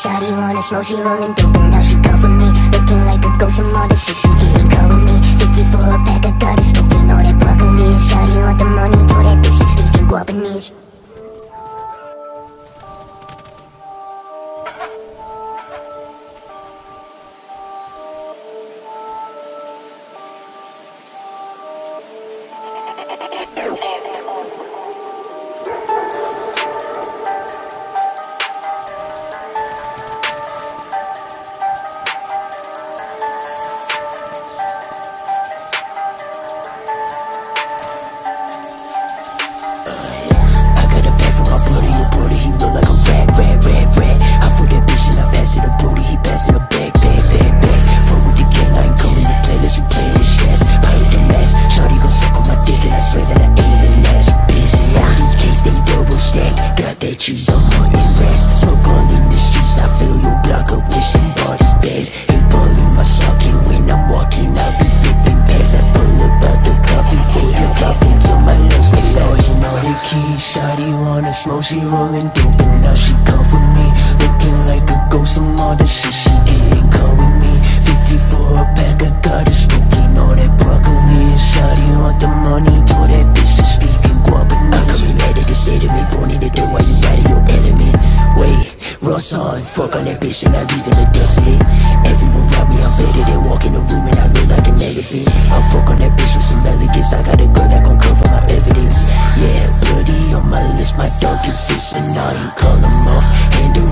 shawty wanna smoke, she rolling dope and now she come for me. Looking like a ghost, some all the shit she getting caught with me. 50 for a pack, I got her smoking all that broccoli. Shawty want the money, told that bitch she speaking Guapanese. Cheese on my rest. Smoke all in the streets, I fill your block up with some body bags. Hit ball in my socket when I'm walking, I'll be flipping bags. I pull about the coffee for your coffee till my lungs get lost. You know the key, shawty wanna smoke, she rolling dope and now she come for me. Looking like a ghost, some all the shit she getting caught with me. 50 for a pack, I got her smoking all that broccoli. Shawty want the money, told that bitch to speaking Guapanese. I come in mad at the city, me going in the door while you got your element. Wait, Ross on, fuck on that bitch and I leave in the desolate. Everyone around me, I'm better than walk in the room and I look like an elephant. I fuck on that bitch with some elegance, I got a girl that gon' cover my evidence. Yeah, bloody on my list, my dog you fist and now you call them off. Handle